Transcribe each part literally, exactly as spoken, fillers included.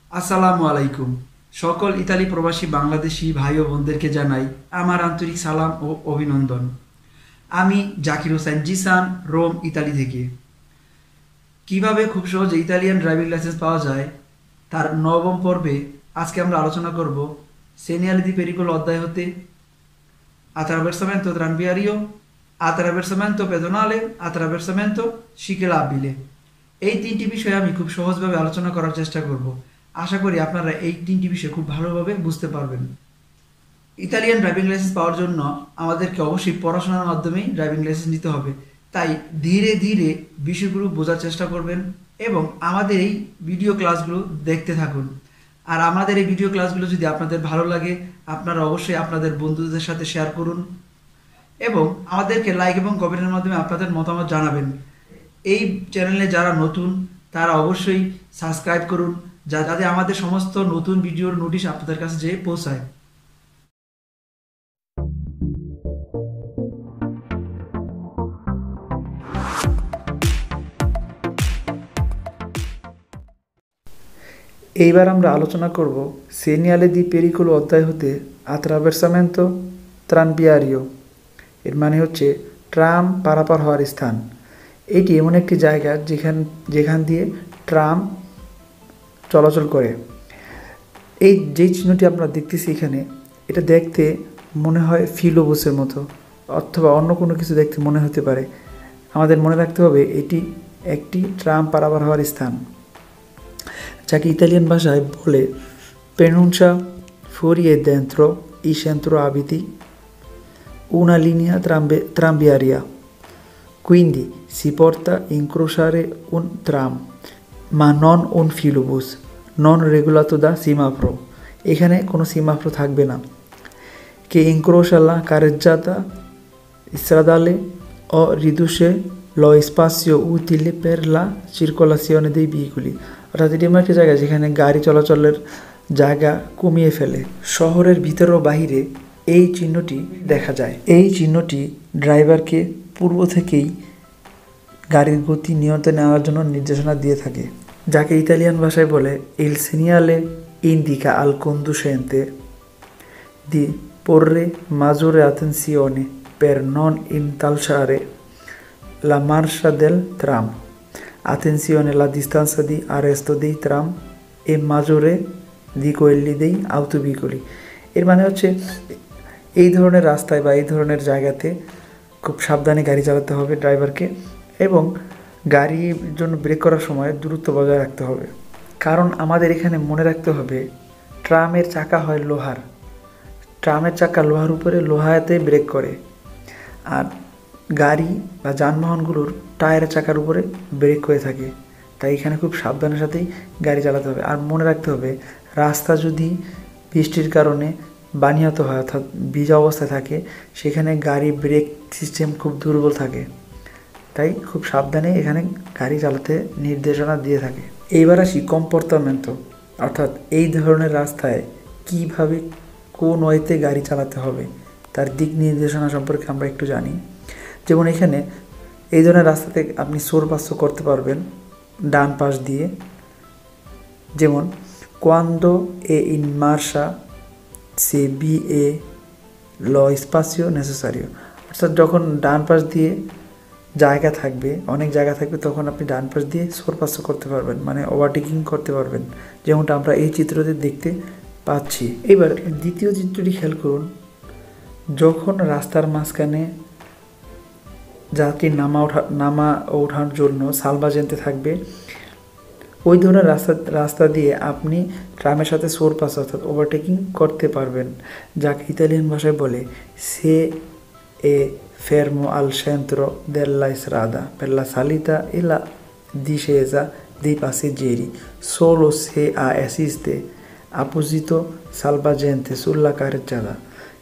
আসসালামু আলাইকুম। সকল ইতালি প্রবাসী বাংলাদেশি ভাই ও বোনদেরকে জানাই আমার আন্তরিক সালাম ও অভিনন্দন। আমি জাকির হোসেন জিসান, রোম, ইতালি থেকে। কিভাবে খুব সহজে ইতালিয়ান ড্রাইভিং লাইসেন্স পাওয়া যায় তার নবম পর্বে আজকে আমরা আলোচনা করব সেনিয়ালে দি পেরিকোলো অধ্যায় হতে attraversamento tranviario, attraversamento pedonale, attraversamento ciclabile। এই তিনটি বিষয়ে আমি খুব সহজভাবে আলোচনা করার চেষ্টা করব। আশা করি আপনারা এই তিনটি বিষয় খুব ভালোভাবে বুঝতে পারবেন। ইতালিয়ান ড্রাইভিং লাইসেন্স পাওয়ার জন্য আমাদেরকে অবশ্যই পড়াশোনার মাধ্যমেই ড্রাইভিং লাইসেন্স নিতে হবে। তাই ধীরে ধীরে বিষয়গুলো বোঝার চেষ্টা করবেন এবং আমাদের এই ভিডিও ক্লাসগুলো দেখতে থাকুন। আর আমাদের এই ভিডিও ক্লাসগুলো যদি আপনাদের ভালো লাগে, আপনারা অবশ্যই আপনাদের বন্ধুদের সাথে শেয়ার করুন এবং আমাদেরকে লাইক এবং কমেন্টের মাধ্যমে আপনাদের মতামত জানাবেন। এই চ্যানেলে যারা নতুন তারা অবশ্যই সাবস্ক্রাইব করুন, যা যাতে আমাদের সমস্ত নতুন ভিডিওর নোটিশ আপনাদের কাছে যেয়ে পৌঁছায়। এইবার আমরা আলোচনা করব সেনিয়ালে দি পেরিকোলো অধ্যায় হতে attraversamento tranviario। এর মানে হচ্ছে ট্রাম পারাপার হওয়ার স্থান। এটি এমন একটি জায়গা যেখান যেখান দিয়ে ট্রাম চলাচল করে। এই যে চিহ্নটি আমরা দেখতেছি এখানে, এটা দেখতে মনে হয় ফিলোবুসের মতো অথবা অন্য কোনো কিছু দেখতে মনে হতে পারে। আমাদের মনে রাখতে হবে এটি একটি ট্রাম পারাপার হওয়ার স্থান, যাকে ইতালিয়ান ভাষায় বলে পেনুনচা ফুরিয়ে দেন্ত্রো ই Centra আবিতি una linea trambe- tranviaria, quindi si porta a incrociare un tram ma non un filobus non regolato da semaforo। এখানে কোনো semaforo থাকবে না। che incrocia la carreggiata stradale o riduce lo spazio utile per la circolazione dei veicoli। অর্থাৎ এটি এমন একটা জায়গা যেখানে গাড়ি চলাচলের জায়গা কমিয়ে ফেলে। শহরের ভিতর ও বাহিরে এই চিহ্নটি দেখা যায়। এই চিহ্নটি ড্রাইভারকে পূর্ব থেকেই গাড়ির গতি নিয়ন্ত্রণে নেওয়ার জন্য নির্দেশনা দিয়ে থাকে, যাকে ইতালিয়ান ভাষায় বলে il segnale indica al conducente di porre maggiore attenzione per non intralciare la marcia del tram, attenzione alla distanza di arresto dei tram e maggiore di quelli dei autoveicoli। এর মানে হচ্ছে এই ধরনের রাস্তায় বা এই ধরনের জায়গাতে খুব সাবধানে গাড়ি চালাতে হবে ড্রাইভারকে এবং গাড়ির জন্য ব্রেক করার সময় দূরত্ব বজায় রাখতে হবে। কারণ আমাদের এখানে মনে রাখতে হবে ট্রামের চাকা হয় লোহার, ট্রামের চাকা লোহার উপরে লোহাতে ব্রেক করে, আর গাড়ি বা যানবাহনগুলোর টায়ারের চাকার উপরে ব্রেক হয়ে থাকে। তাই এখানে খুব সাবধানের সাথেই গাড়ি চালাতে হবে। আর মনে রাখতে হবে রাস্তা যদি বৃষ্টির কারণে বানিয়াত হয় অর্থাৎ ভিজা অবস্থায় থাকে, সেখানে গাড়ি ব্রেক সিস্টেম খুব দুর্বল থাকে। তাই খুব সাবধানে এখানে গাড়ি চালাতে নির্দেশনা দিয়ে থাকে। এইবার আসি কম্পোর্টামেন্টো, অর্থাৎ এই ধরনের রাস্তায় কিভাবে কোন ওয়েতে গাড়ি চালাতে হবে তার দিক নির্দেশনা সম্পর্কে আমরা একটু জানি। যেমন এখানে এই ধরনের রাস্তাতে আপনি সোরপাসো করতে পারবেন ডান পাশ দিয়ে, যেমন quando è in marcia se vi è lo spazio necessario, অর্থাৎ যখন ডান পাশ দিয়ে জায়গা থাকবে, অনেক জায়গা থাকবে, তখন আপনি ডান পাশ দিয়ে সোরপাসো করতে পারবেন, মানে ওভারটেকিং করতে পারবেন, যেমনটা আমরা এই চিত্রতে দেখতে পাচ্ছি। এবার দ্বিতীয় চিত্রটি খেয়াল করুন। যখন রাস্তার মাঝখানে যাত্রী নামা ওঠা নামা ওঠার জন্য সালভাজেন্তে থাকবে, ওই ধরনের রাস্তা রাস্তা দিয়ে আপনি ট্রামের সাথে সোরপাস অর্থাৎ ওভারটেকিং করতে পারবেন, যাকে ইতালিয়ান ভাষায় বলে সে এ fermo al centro della strada per la salita e la discesa dei passeggeri solo se esiste apposito salvagente sulla carreggiata।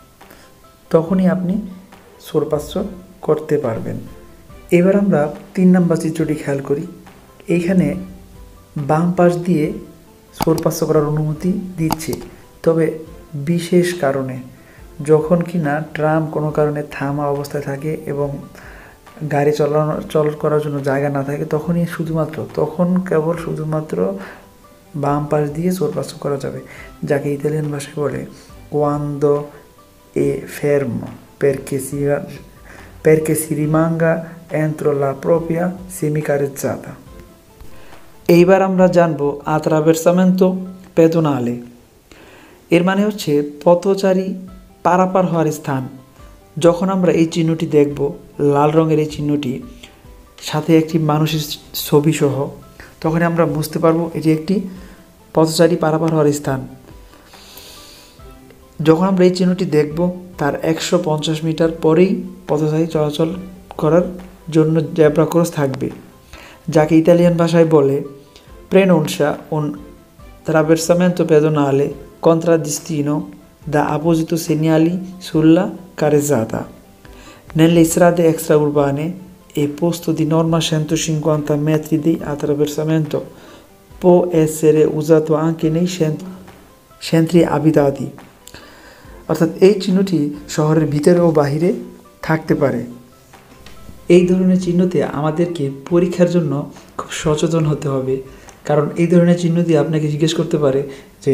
তখনই আপনি সোরপাসো করতে পারবেন। এবার আমরা তিন নম্বর চিত্রটি খেয়াল করি। এইখানে বাম পাশ দিয়ে সোরপাসো করার অনুমতি দিচ্ছে, তবে বিশেষ কারণে, যখন কি না ট্রাম কোনো কারণে থামা অবস্থায় থাকে এবং গাড়ি চালানো চল করার জন্য জায়গা না থাকে, তখনই শুধুমাত্র তখন কেবল শুধুমাত্র বাম পাশ দিয়ে সোরপাসো করা যাবে, যাকে ইতালিয়ান ভাষায় বলে quando è fermo perché si, perché si rimanga entro la propria semicarezzata। এইবার আমরা জানবো attraversamento pedonale। এর মানে হচ্ছে পথচারী পারাপার হওয়ার স্থান। যখন আমরা এই চিহ্নটি দেখব, লাল রঙের এই চিহ্নটি সাথে একটি মানুষের ছবি সহ, তখন আমরা বুঝতে পারবো এটি একটি পথচারী পারাপার হওয়ার স্থান। যখন আমরা এই চিহ্নটি দেখব, তার একশো পঞ্চাশ মিটার পরেই পথচারী চলাচল করার জন্য জেব্রা ক্রস থাকবে, যাকে ইতালিয়ান ভাষায় বলে pronuncia un attraversamento pedonale contraddistino da apposito segnali sulla carreggiata. Nelle strade extraurbane e posto di norma centocinquanta metri di attraversamento può essere usato anche nei centri, centri abitati। অর্থাৎ এই চিহ্নটি শহরের ভিতরে ও বাহিরে থাকতে পারে। এই ধরনের চিহ্নতে আমাদেরকে পরীক্ষার জন্য খুব সচেতন হতে হবে, কারণ এই ধরনের চিহ্ন দিয়ে আপনাকে জিজ্ঞেস করতে পারে যে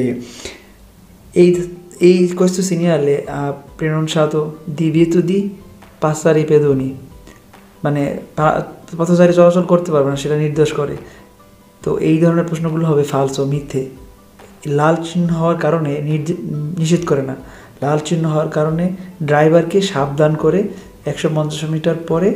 এই এই questo segnale ha pronunciato divieto di passare i pedoni, মানে পথচারী চলাচল করতে পারবে না সেটা নির্দেশ করে। তো এই ধরনের প্রশ্নগুলো হবে ফালসো, মিথ্যে। লাল চিহ্ন হওয়ার কারণে নিষেধ করে না, লাল চিহ্ন হওয়ার কারণে ড্রাইভারকে সাবধান করে একশো পঞ্চাশ মিটার পরে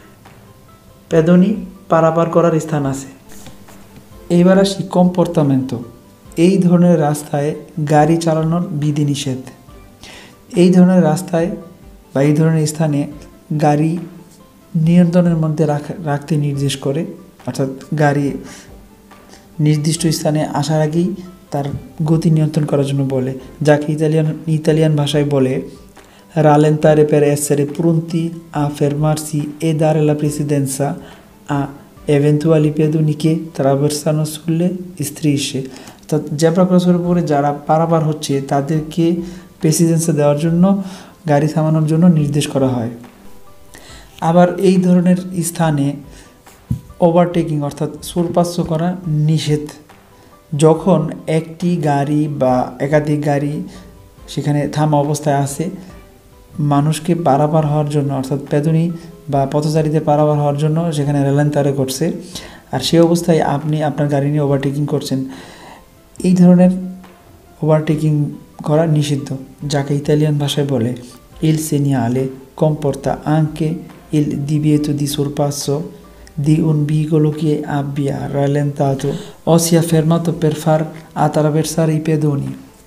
পেদনি পারাপার করার স্থান আছে। এইবার আসি কম্পোর্টামেন্টো। এই ধরনের রাস্তায় গাড়ি চালানোর বিধিনিষেধ। এই ধরনের রাস্তায় বা এই ধরনের স্থানে গাড়ি নিয়ন্ত্রণের মধ্যে রাখতে নির্দেশ করে, অর্থাৎ গাড়ি নির্দিষ্ট স্থানে আসার আগেই তার গতি নিয়ন্ত্রণ করার জন্য বলে, যাকে ইতালিয়ান ইতালিয়ান ভাষায় বলে rallentare per essere pronti a fermarsi e dare la precedenza a eventuali pedoni che traversano sulle strisce। অর্থাৎ জেব্রা ক্রসের উপরে যারা পারাপার হচ্ছে তাদেরকে প্রেসিডেন্সা দেওয়ার জন্য, গাড়ি থামানোর জন্য নির্দেশ করা হয়। আবার এই ধরনের স্থানে ওভারটেকিং অর্থাৎ সোরপাস্য করা নিষেধ। যখন একটি গাড়ি বা একাধিক গাড়ি সেখানে থামা অবস্থায় আছে, মানুষকে পারাপার হওয়ার জন্য অর্থাৎ পেদনি বা পথচারীদের পারাপার হওয়ার জন্য সেখানে রেলান্তারে করছে, আর সেই অবস্থায় আপনি আপনার গাড়ি নিয়ে ওভারটেকিং করছেন, এই ধরনের ওভারটেকিং করা নিষিদ্ধ, যাকে ইতালিয়ান ভাষায় বলে il segnale comporta anche il divieto di sorpasso di un veicolo che abbia rallentato o sia fermato per far attraversare i pedoni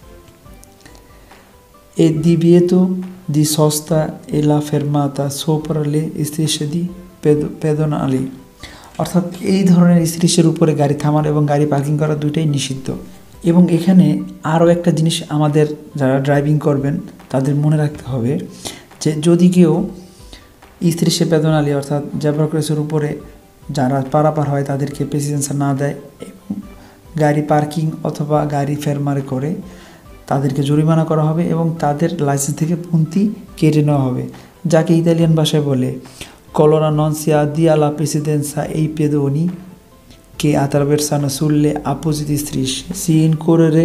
e divieto di sosta e la fermata sopra le strisce di pedonali। অর্থাৎ এই ধরনের স্ট্রিচের উপরে গাড়ি থামানো এবং গাড়ি parking করা দুইটাই নিষিদ্ধ। এবং এখানে আরও একটা জিনিস আমাদের যারা ড্রাইভিং করবেন তাদের মনে রাখতে হবে যে যদি কেউ স্ট্রিচে পেদনালি অর্থাৎ জেব্রা ক্রসের উপরে যারা পারাপার হয় তাদেরকে প্রেসিডেন্সা না দেয় এবং গাড়ি পার্কিং অথবা গাড়ি ফেরমারে করে, তাদেরকে জরিমানা করা হবে এবং তাদের লাইসেন্স থেকে punti কেটে নেওয়া হবে, যাকে ইতালিয়ান ভাষায় বলে colora non si dia la precedenza ai pedoni che attraversano sulle apposite strisce si incorrere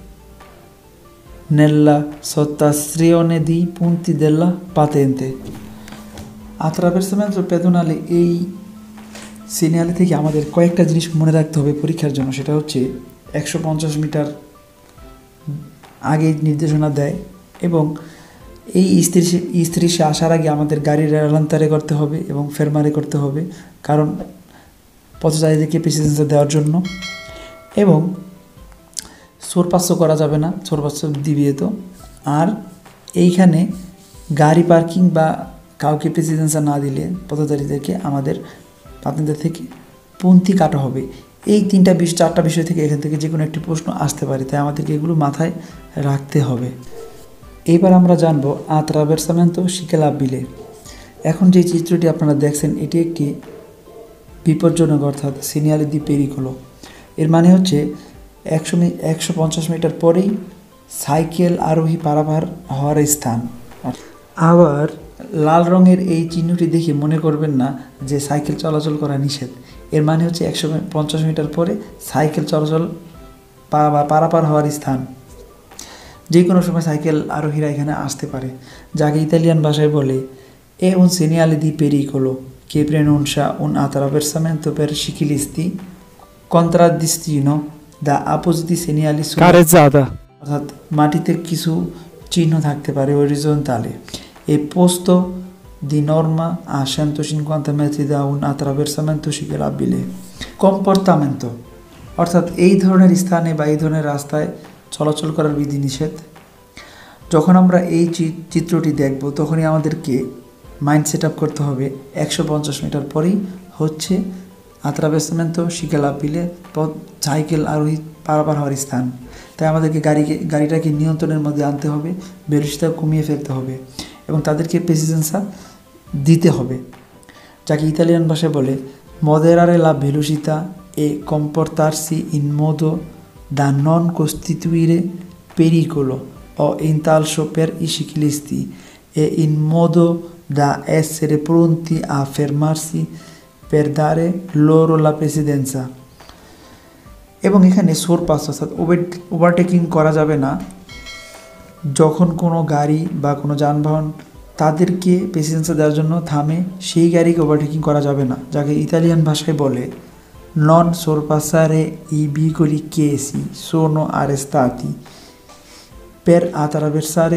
nella sottrazione di punti della patente। attraversamento pedonale এই সিগন্যাল থেকে আমাদের কয়েকটা জিনিস মনে রাখতে হবে পরীক্ষার জন্য। সেটা হচ্ছে একশো পঞ্চাশ মিটার আগে নির্দেশনা দেয় এবং এই স্ত্রী স্ত্রীসে আসার আগে আমাদের গাড়ি রেলান্তারে করতে হবে এবং ফেরমারে করতে হবে, কারণ পথচারীদেরকে প্রেসিডেন্সা দেওয়ার জন্য। এবং সোরপাস্য করা যাবে না, সোরপাস্য দিবিয়ে তো। আর এইখানে গাড়ি পার্কিং বা কাউকে প্রেসিডেন্সা না দিলে পথচারীদেরকে আমাদের পাতেন্দ্র থেকে punti কাটা হবে। এই তিনটা বিষয় চারটা বিষয় থেকে এখান থেকে যে কোনো একটি প্রশ্ন আসতে পারে, তাই আমাদেরকে এগুলো মাথায় রাখতে হবে। এইবার আমরা জানবো attraversamento ciclabile। এখন যে চিত্রটি আপনারা দেখছেন এটি একটি বিপজ্জনক অর্থাৎ segnale di pericolo। এর মানে হচ্ছে একশো একশো পঞ্চাশ মিটার পরেই সাইকেল আরোহী পারাপার হওয়ার স্থান। আবার লাল রঙের এই চিহ্নটি দেখে মনে করবেন না যে সাইকেল চলাচল করা নিষেধ। এর মানে হচ্ছে একশো পঞ্চাশ মিটার পরে সাইকেল চলাচল পারাপার হওয়ার স্থান। যে কোনো সময় সাইকেল আরোহীরা এখানে আসতে পারে, যাকে ইতালিয়ান ভাষায় বলে è un segnale di pericolo che preannuncia un attraversamento per ciclisti contraddistino da appositi segnali sulla carezzata, অর্থাৎ মাটিতে কিছু চিহ্ন থাকতে পারে orizzontale e posto di norma a centocinquanta metri da un attraversamento ciclabile. Comportamento অর্থাৎ এই ধরনের স্থানে বা এই ধরনের রাস্তায় চলাচল করার বিধিনিষেধ। যখন আমরা এই চিত্রটি দেখব তখনই আমাদেরকে মাইন্ড সেট আপ করতে হবে একশো পঞ্চাশ মিটার পরেই হচ্ছে attraversamento ciclabile, সাইকেল আরোহী পারাপার হওয়ার স্থান। তাই আমাদেরকে গাড়িকে গাড়িটাকে নিয়ন্ত্রণের মধ্যে আনতে হবে, ভেলোসিটি কমিয়ে ফেলতে হবে এবং তাদেরকে প্রেসিডেন্সা দিতে হবে, যাকে ইতালিয়ান ভাষায় বলে moderare la velocità e comportarsi in modo da non costituire pericolo o intralcio per i ciclisti e in modo da essere pronti a fermarsi per dare loro la precedenza। এবং এখানে সোরপাস অর্থাৎ ওভারটেকিং করা যাবে না যখন কোনো গাড়ি বা কোনো যানবাহন তাদেরকে প্রেসিডেন্সা দেওয়ার জন্য থামে, সেই গাড়িকে ওভারটেকিং করা যাবে না, যাকে ইতালিয়ান ভাষায় বলে non sorpassare i veicoli che si sono arrestati per attraversare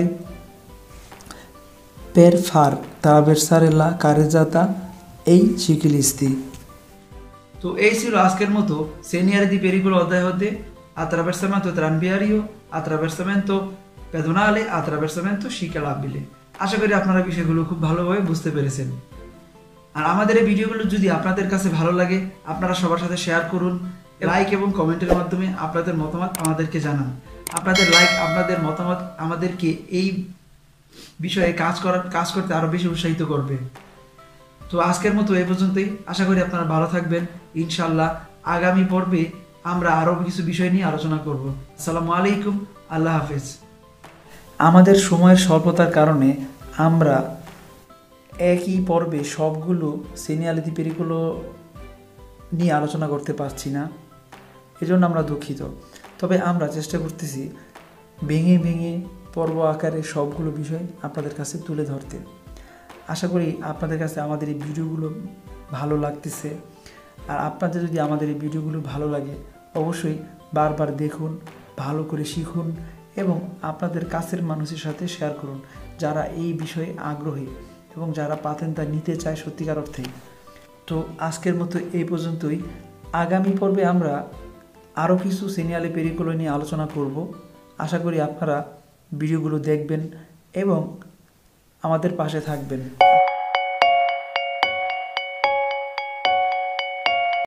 per far attraversare la carreggiata এই ciclisti। তো এই ছিল আজকের মতো segnali di pericolo অধ্যায় হতে attraversamento tranviario, attraversamento pedonale, attraversamento ciclabile। আশা করি আপনারা বিষয়গুলো খুব ভালোভাবে বুঝতে পেরেছেন। আর আমাদের এই ভিডিওগুলো যদি আপনাদের কাছে ভালো লাগে আপনারা সবার সাথে শেয়ার করুন, লাইক এবং কমেন্টের মাধ্যমে আপনাদের মতামত আমাদেরকে জানান। আপনাদের লাইক, আপনাদের মতামত আমাদেরকে এই বিষয়ে কাজ করার কাজ করতে আরো বেশি উৎসাহিত করবে। তো আজকের মতো এই পর্যন্তই। আশা করি আপনারা ভালো থাকবেন। ইনশাআল্লাহ আগামী পর্বে আমরা আরো কিছু বিষয় নিয়ে আলোচনা করব। আসসালামু আলাইকুম, আল্লাহ হাফেজ। আমাদের সময়ের স্বল্পতার কারণে আমরা একই পর্বে সবগুলো segnali di pericolo নিয়ে আলোচনা করতে পারছি না, এজন্য আমরা দুঃখিত। তবে আমরা চেষ্টা করতেছি ভেঙে ভেঙে পর্ব আকারে সবগুলো বিষয় আপনাদের কাছে তুলে ধরতে। আশা করি আপনাদের কাছে আমাদের এই ভিডিওগুলো ভালো লাগতেছে। আর আপনাদের যদি আমাদের এই ভিডিওগুলো ভালো লাগে অবশ্যই বারবার দেখুন, ভালো করে শিখুন এবং আপনাদের কাছের মানুষের সাথে শেয়ার করুন যারা এই বিষয়ে আগ্রহী এবং যারা পাতেনটা নিতে চায় সত্যিকার অর্থেই। তো আজকের মতো এই পর্যন্তই। আগামী পর্বে আমরা আরও কিছু segnali pericolo নিয়ে আলোচনা করব। আশা করি আপনারা ভিডিওগুলো দেখবেন এবং আমাদের পাশে থাকবেন।